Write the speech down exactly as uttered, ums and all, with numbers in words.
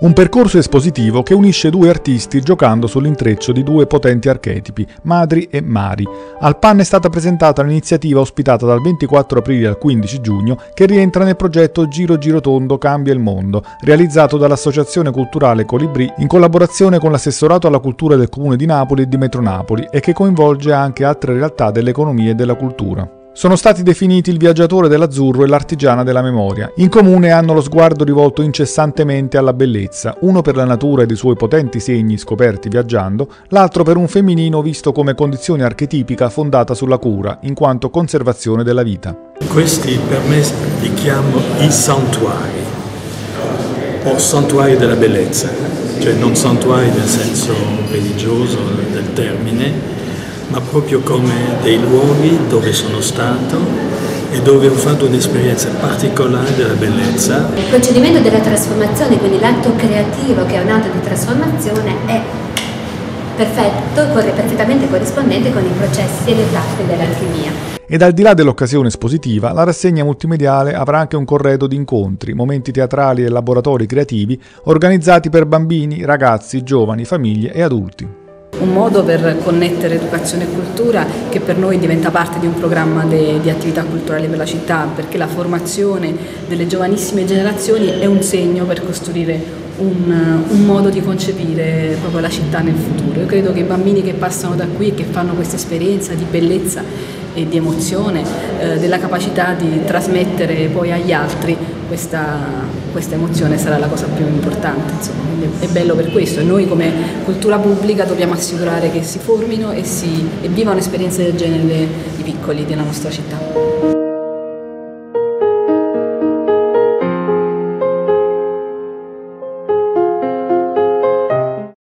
Un percorso espositivo che unisce due artisti giocando sull'intreccio di due potenti archetipi, madri e mari. Al P A N è stata presentata l'iniziativa ospitata dal ventiquattro aprile al quindici giugno che rientra nel progetto Giro Giro Tondo Cambia il Mondo, realizzato dall'Associazione Culturale Colibrì in collaborazione con l'Assessorato alla Cultura del Comune di Napoli e di Metro Napoli e che coinvolge anche altre realtà dell'economia e della cultura. Sono stati definiti il viaggiatore dell'azzurro e l'artigiana della memoria. In comune hanno lo sguardo rivolto incessantemente alla bellezza, uno per la natura ed i suoi potenti segni scoperti viaggiando, l'altro per un femminino visto come condizione archetipica fondata sulla cura, in quanto conservazione della vita. Questi per me li chiamo i santuari, o santuari della bellezza, cioè non santuari nel senso religioso del termine, ma proprio come dei luoghi dove sono stato e dove ho fatto un'esperienza particolare della bellezza. Il procedimento della trasformazione, quindi l'atto creativo che è un atto di trasformazione, è perfetto, perfettamente corrispondente con i processi e le tappe dell'alchimia. Ed al di là dell'occasione espositiva, la rassegna multimediale avrà anche un corredo di incontri, momenti teatrali e laboratori creativi organizzati per bambini, ragazzi, giovani, famiglie e adulti. Un modo per connettere educazione e cultura che per noi diventa parte di un programma de, di attività culturali per la città, perché la formazione delle giovanissime generazioni è un segno per costruire un, un modo di concepire proprio la città nel futuro. Io credo che i bambini che passano da qui e che fanno questa esperienza di bellezza e di emozione, eh, della capacità di trasmettere poi agli altri questa, questa emozione sarà la cosa più importante, insomma. Quindi è bello per questo e noi come cultura pubblica dobbiamo assicurare che si formino e, si, e vivano esperienze del genere i piccoli della nostra città.